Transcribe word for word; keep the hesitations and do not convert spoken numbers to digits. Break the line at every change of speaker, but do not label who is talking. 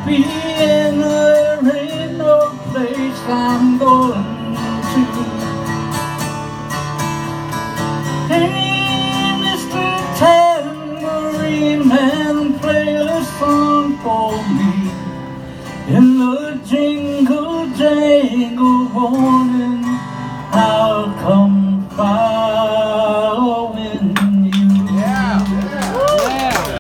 happy and there ain't no place I'm going to. Hey, Mister Tambourine Man, play a song for me in the jingle jangle morning.